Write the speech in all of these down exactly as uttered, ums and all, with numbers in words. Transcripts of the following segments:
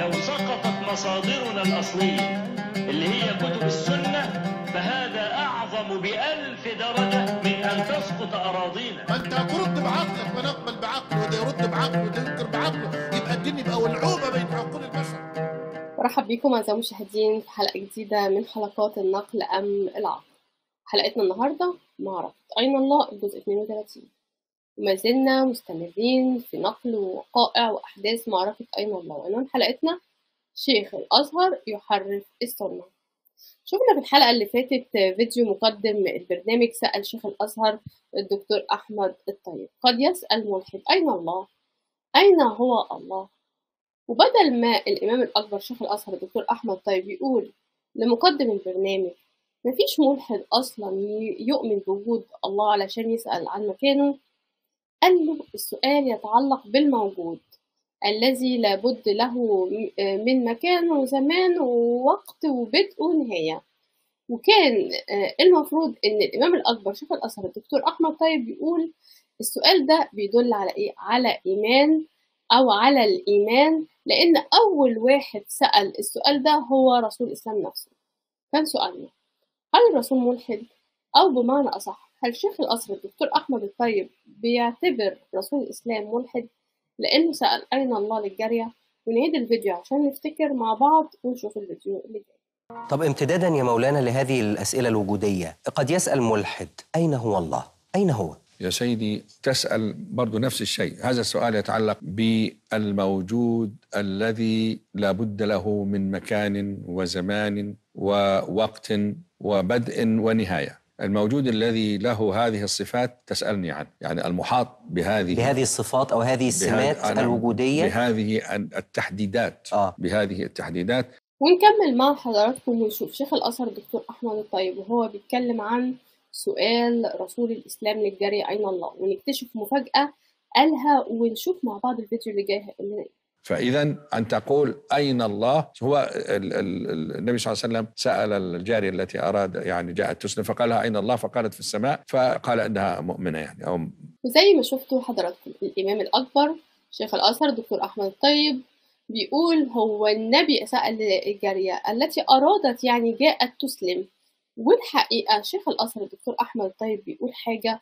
لو سقطت مصادرنا الأصلية اللي هي كتب السنة فهذا أعظم بألف درجة من أن تسقط أراضينا. ما أنت هترد بعقلك، ما نقبل بعقله وده يرد بعقله وده ينكر بعقله، يبقى الدين يبقى ولعوبة بين عقول البشر. مرحب بكم أعزائي المشاهدين في حلقة جديدة من حلقات النقل أم العقل. حلقتنا النهاردة معركة أين الله الجزء اثنين وثلاثين، وما زلنا مستمرين في نقل وقائع وأحداث معركة أين الله. وعنوان حلقتنا شيخ الأزهر يحرف السنة. شفنا في الحلقة اللي فاتت فيديو مقدم البرنامج سأل شيخ الأزهر الدكتور أحمد الطيب: قد يسأل ملحد أين الله؟ أين هو الله؟ وبدل ما الإمام الأكبر شيخ الأزهر الدكتور أحمد الطيب يقول لمقدم البرنامج مفيش ملحد أصلا يؤمن بوجود الله علشان يسأل عن مكانه، قال له السؤال يتعلق بالموجود الذي لابد له من مكان وزمان ووقت وبدء ونهاية. وكان المفروض إن الإمام الأكبر شيخ الأزهر الدكتور أحمد طيب بيقول السؤال ده بيدل على إيه؟ على إيمان أو على الإيمان، لأن أول واحد سأل السؤال ده هو رسول الإسلام نفسه. كان سؤالنا: هل الرسول ملحد؟ أو بمعنى أصح، هل شيخ الأزهر الدكتور أحمد الطيب بيعتبر رسول الإسلام ملحد لأنه سأل أين الله للجارية؟ ونعيد الفيديو عشان نفتكر مع بعض ونشوف الفيديو اللي جاي. طب امتدادا يا مولانا لهذه الأسئلة الوجودية، قد يسأل ملحد أين هو الله؟ أين هو؟ يا سيدي تسأل برضو نفس الشيء. هذا السؤال يتعلق بالموجود الذي لا بد له من مكان وزمان ووقت وبدء ونهاية. الموجود الذي له هذه الصفات تسألني عنه، يعني المحاط بهذه بهذه الصفات أو هذه السمات الوجودية، بهذه التحديدات آه. بهذه التحديدات. ونكمل مع حضراتكم ونشوف شيخ الأزهر الدكتور أحمد الطيب وهو بيتكلم عن سؤال رسول الإسلام للجارية أين الله، ونكتشف مفاجأة قالها ونشوف مع بعض الفيديو اللي جاي هيقول لنا إيه. فإذا أن تقول أين الله، هو ال ال النبي صلى الله عليه وسلم سأل الجارية التي أراد يعني جاءت تسلم فقال لها أين الله؟ فقالت في السماء، فقال إنها مؤمنة يعني أو. وزي ما شفتوا حضراتكم الإمام الأكبر شيخ الأزهر الدكتور أحمد الطيب بيقول هو النبي سأل الجارية التي أرادت يعني جاءت تسلم. والحقيقة شيخ الأزهر الدكتور أحمد الطيب بيقول حاجة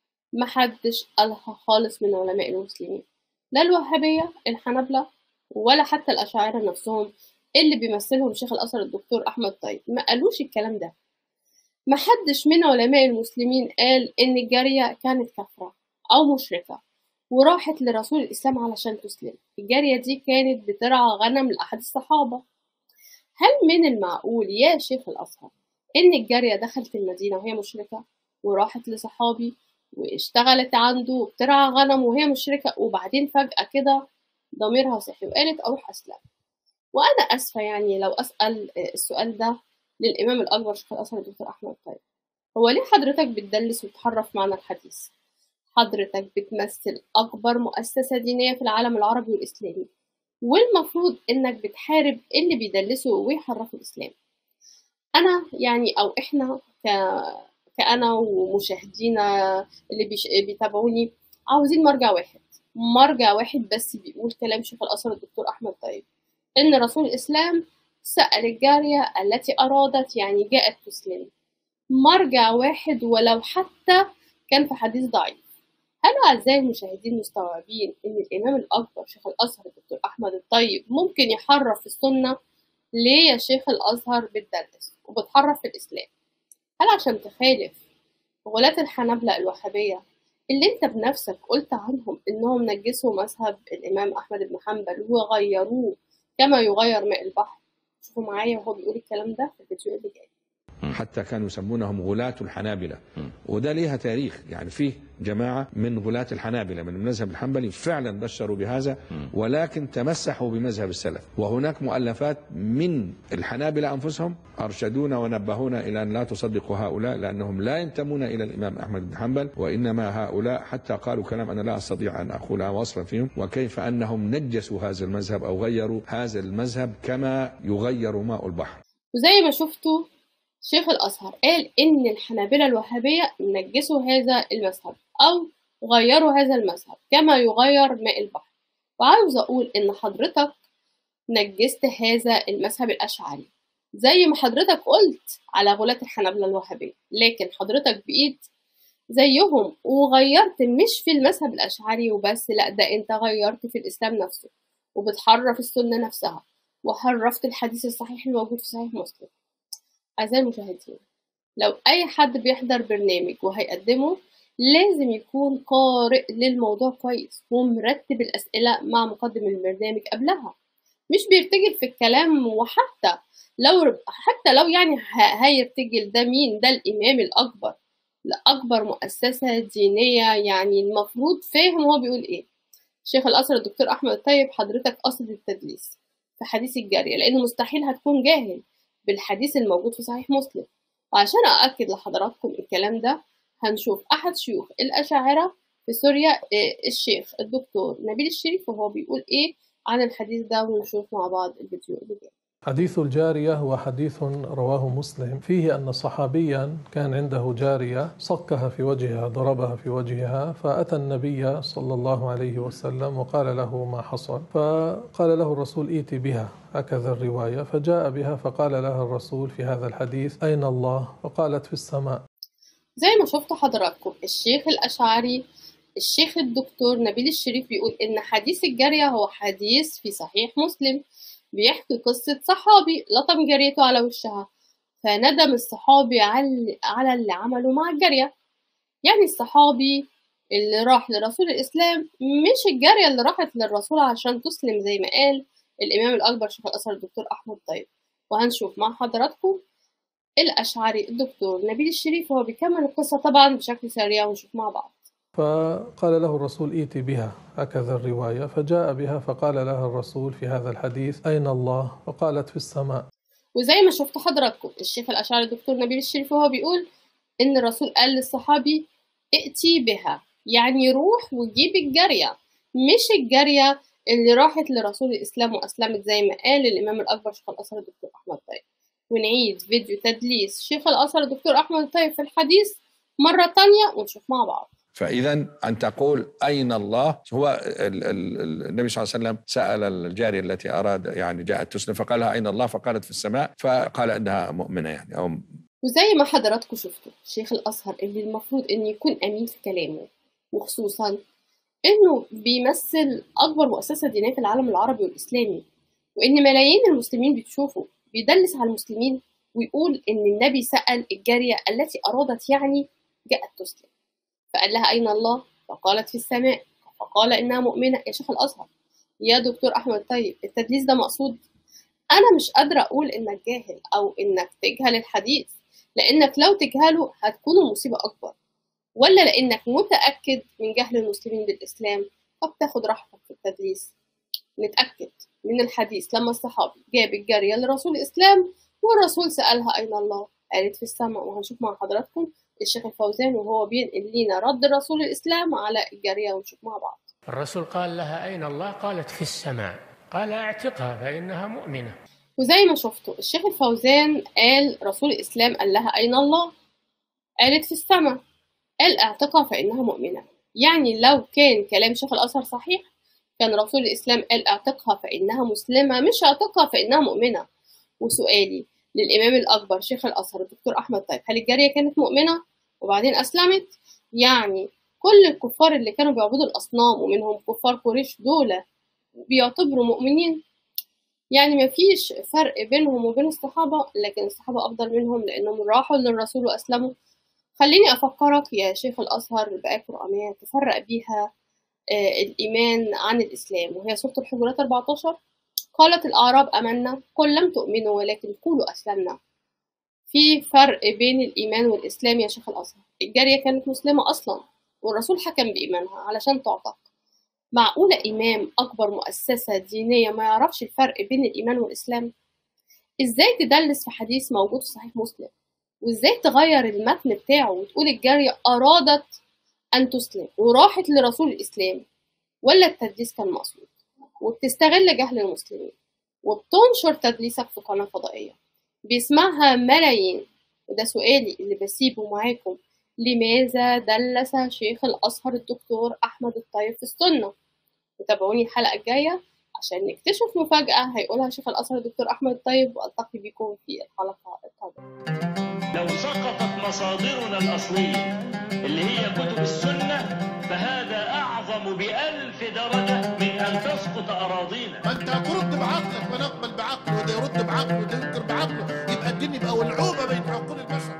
محدش قالها خالص من علماء المسلمين، لا الوهابية الحنبلة ولا حتى الأشاعرة نفسهم اللي بيمثلهم شيخ الأزهر الدكتور أحمد الطيب، ما قالوش الكلام ده. محدش من علماء المسلمين قال إن الجارية كانت كافرة أو مشركة وراحت لرسول الإسلام علشان تسلم. الجارية دي كانت بترعى غنم لأحد الصحابة. هل من المعقول يا شيخ الأزهر إن الجارية دخلت المدينة وهي مشركة وراحت لصحابي واشتغلت عنده وبترعى غنم وهي مشركة وبعدين فجأة كده ضميرها صحي وقالت أروح أسلم؟ وأنا أسفة يعني لو أسأل السؤال ده للإمام الأكبر شيخ الأزهر الدكتور أحمد الطيب، هو ليه حضرتك بتدلس وتحرف معنى الحديث؟ حضرتك بتمثل أكبر مؤسسة دينية في العالم العربي والإسلامي، والمفروض إنك بتحارب اللي بيدلسوا ويحرفوا الإسلام. أنا يعني أو إحنا ك... كأنا ومشاهدينا اللي بيش... بيتابعوني عاوزين مرجع واحد، مرجع واحد بس بيقول كلام شيخ الأزهر الدكتور أحمد طيب إن رسول الإسلام سأل الجارية التي أرادت يعني جاءت تسلم. مرجع واحد ولو حتى كان في حديث ضعيف. هل أعزائي المشاهدين مستوعبين إن الإمام الأكبر شيخ الأزهر الدكتور أحمد الطيب ممكن يحرف السنة؟ ليه يا شيخ الأزهر بتدرس وبتحرف في الإسلام؟ هل عشان تخالف غلاة الحنبلة الوهابية اللي انت بنفسك قلت عنهم انهم نجسوا مذهب الإمام أحمد بن حنبل وغيروه كما يغير ماء البحر؟ شوفوا معايا وهو بيقول الكلام ده في الفيديو اللي جاي. حتى كانوا يسمونهم غلاة الحنابلة، وده ليها تاريخ، يعني فيه جماعة من غلاة الحنابلة من المذهب الحنبلي فعلا بشروا بهذا ولكن تمسحوا بمذهب السلف. وهناك مؤلفات من الحنابلة أنفسهم أرشدونا ونبهونا إلى أن لا تصدقوا هؤلاء لأنهم لا ينتمون إلى الإمام أحمد بن حنبل، وإنما هؤلاء حتى قالوا كلام أنا لا أستطيع أن أقولها وصفا فيهم، وكيف أنهم نجسوا هذا المذهب أو غيروا هذا المذهب كما يغير ماء البحر. وزي ما شفتوا شيخ الأزهر قال إن الحنابلة الوهابية نجسوا هذا المذهب أو غيروا هذا المذهب كما يغير ماء البحر. وعاوز أقول إن حضرتك نجست هذا المذهب الأشعري زي ما حضرتك قلت على غلاة الحنابلة الوهابية، لكن حضرتك بقيت زيهم وغيرت مش في المذهب الأشعري وبس، لأ ده أنت غيرت في الإسلام نفسه وبتحرف السنة نفسها وحرفت الحديث الصحيح الموجود في صحيح مسلم. أعزائي المشاهدين، لو أي حد بيحضر برنامج وهيقدمه لازم يكون قارئ للموضوع كويس ومرتب الأسئلة مع مقدم البرنامج قبلها، مش بيرتجل في الكلام. وحتى لو حتى لو يعني هيرتجل، ده مين؟ ده الإمام الأكبر لأكبر مؤسسة دينية، يعني المفروض فاهم هو بيقول إيه. الشيخ الأزهر الدكتور أحمد الطيب، حضرتك قصد التدليس في حديث الجارية لأنه مستحيل هتكون جاهل بالحديث الموجود في صحيح مسلم. وعشان أأكد لحضراتكم الكلام ده هنشوف أحد شيوخ الأشاعرة في سوريا، الشيخ الدكتور نبيل الشريف، وهو بيقول إيه عن الحديث ده، ونشوف مع بعض الفيديو اللي جاي. حديث الجارية هو حديث رواه مسلم فيه أن صحابيا كان عنده جارية صكها في وجهها، ضربها في وجهها، فأتى النبي صلى الله عليه وسلم وقال له ما حصل، فقال له الرسول ائت بها، هكذا الرواية، فجاء بها فقال لها الرسول في هذا الحديث أين الله؟ فقالت في السماء. زي ما شفتوا حضراتكم الشيخ الأشعري الشيخ الدكتور نبيل الشريف بيقول إن حديث الجارية هو حديث في صحيح مسلم بيحكي قصة صحابي لطم جاريته على وشها، فندم الصحابي على اللي عمله مع الجارية. يعني الصحابي اللي راح لرسول الإسلام مش الجارية اللي راحت للرسول عشان تسلم زي ما قال الإمام الأكبر شيخ الأزهر الدكتور أحمد الطيب. وهنشوف مع حضراتكم الأشعري الدكتور نبيل الشريف وهو بيكمل القصة طبعا بشكل سريع، ونشوف مع بعض. فقال له الرسول ائت بها، هكذا الرواية، فجاء بها فقال لها الرسول في هذا الحديث أين الله؟ فقالت في السماء. وزي ما شفتوا حضراتكم الشيخ الأشعري الدكتور نبيل الشريف وهو بيقول إن الرسول قال للصحابي ائتي بها، يعني روح وجيب الجارية، مش الجارية اللي راحت لرسول الإسلام وأسلمت زي ما قال الإمام الأكبر شيخ الأزهر الدكتور أحمد الطيب. ونعيد فيديو تدليس شيخ الأزهر الدكتور أحمد الطيب في الحديث مرة تانية ونشوف مع بعض. فإذا أن تقول أين الله، هو النبي صلى الله عليه وسلم سأل الجارية التي أراد يعني جاءت تسلم فقال لها أين الله؟ فقالت في السماء، فقال إنها مؤمنة يعني أو. وزي ما حضراتكم شفتوا شيخ الأزهر اللي المفروض إنه يكون أمين في كلامه، وخصوصا إنه بيمثل أكبر مؤسسة دينية في العالم العربي والإسلامي، وإن ملايين المسلمين بتشوفه، بيدلس على المسلمين ويقول إن النبي سأل الجارية التي أرادت يعني جاءت تسلم، فقال لها أين الله؟ فقالت في السماء، فقال إنها مؤمنة. يا شيخ الأزهر يا دكتور أحمد طيب، التدليس ده مقصود؟ أنا مش قادرة أقول إنك جاهل أو إنك تجهل الحديث، لأنك لو تجهله هتكون المصيبة أكبر، ولا لأنك متأكد من جهل المسلمين بالإسلام فبتاخد راحتك في التدليس. نتأكد من الحديث لما الصحابي جاب الجارية لرسول الإسلام والرسول سألها أين الله؟ قالت في السماء. وهنشوف مع حضراتكم الشيخ الفوزان وهو بينقل لنا رد رسول الإسلام على الجارية، ونشوف مع بعض. الرسول قال لها أين الله؟ قالت في السماء، قال اعتقها فإنها مؤمنة. وزي ما شفتوا الشيخ الفوزان قال رسول الإسلام قال لها أين الله؟ قالت في السماء، قال اعتقها فإنها مؤمنة. يعني لو كان كلام شيخ الأزهر صحيح كان رسول الإسلام قال اعتقها فإنها مسلمة، مش اعتقها فإنها مؤمنة. وسؤالي للإمام الأكبر شيخ الأزهر الدكتور أحمد طيب، هل الجارية كانت مؤمنة وبعدين أسلمت؟ يعني كل الكفار اللي كانوا بيعبدوا الأصنام ومنهم كفار قريش دول بيعتبروا مؤمنين؟ يعني مفيش فرق بينهم وبين الصحابة، لكن الصحابة أفضل منهم لأنهم راحوا للرسول وأسلموا. خليني أفكرك يا شيخ الأزهر بآية قرآنية تفرق بيها آه الإيمان عن الإسلام، وهي سورة الحجرات أربعة عشر. قالت الأعراب آمنا قل لم تؤمنوا ولكن قولوا أسلمنا. في فرق بين الإيمان والإسلام يا شيخ الأزهر. الجارية كانت مسلمة أصلا والرسول حكم بإيمانها علشان تعتق. معقولة إمام أكبر مؤسسة دينية ما يعرفش الفرق بين الإيمان والإسلام؟ إزاي تدلس في حديث موجود في صحيح مسلم؟ وإزاي تغير المتن بتاعه وتقول الجارية أرادت أن تسلم وراحت لرسول الإسلام؟ ولا التدليس كان مقصود؟ وبتستغل جهل المسلمين وبتنشر تدليسك في قناة فضائية بيسمعها ملايين. وده سؤالي اللي بسيبه معاكم، لماذا دلس شيخ الأزهر الدكتور أحمد الطيب في السنة؟ وتابعوني الحلقة الجاية عشان نكتشف مفاجأة هيقولها شيخ الأزهر الدكتور أحمد الطيب، وألتقي بكم في الحلقة القادمة. لو سقطت مصادرنا الأصلية اللي هي كتب السنة فهذا أعظم بألف درجة من أن تسقط أراضينا. ما أنت هترد بعقلك ونقبل بعقله وده يرد بعقله وده ينكر بعقله، يبقى الدين يبقى ولعوبة بين عقول البشر.